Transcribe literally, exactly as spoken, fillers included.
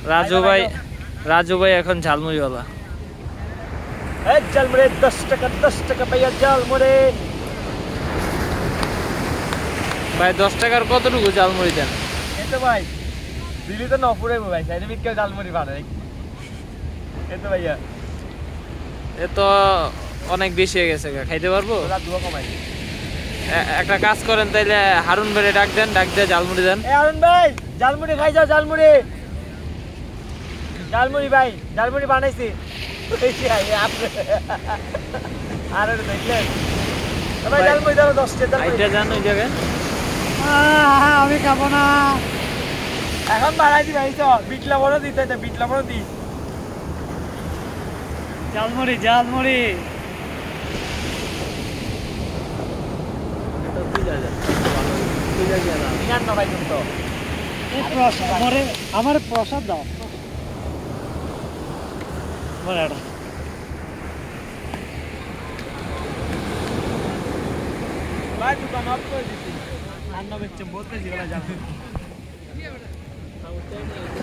রাজু ভাই রাজু ভাই এখন ঝালমুড়িওয়ালা। এই ঝালমুড়ি দশ টাকা দশ টাকা ভাইয়া ঝালমুড়ি। ভাই দশ টাকার কতটুকু ঝালমুড়ি দেন? এই তো ভাই দিলি তো নপুরে ভাই সাইডে বিকেল ঝালমুড়ি বানাই। এই তো ভাইয়া এ তো অনেক বেশি হয়ে গেছে, খাইতে পারবো? দুয়া কমাই একটা কাজ করেন তাইলে, হারুন ভাই ডাক দেন, ডাক দিয়ে ঝালমুড়ি দেন। এ হারুন ভাই ঝালমুড়ি খাই যাও, ঝালমুড়ি ঝালমুড়ি ভাই ঝালমুড়ি বানাইছি। আর দেখলেন ভাই ঝালমুড়ি দাও দশ টাকা। আইটা যান ওই জায়গায়। আমি খাবো না এখন, বাড়াই দি ভাই তো বিট লবণও দিতে, বিট লবণও দি। ঝালমুড়ি ঝালমুড়ি আমার প্রসাদ দাও। ভাই দোকান অফ করে দিচ্ছি, রান্না করছে বলতে যেগুলো যাবে।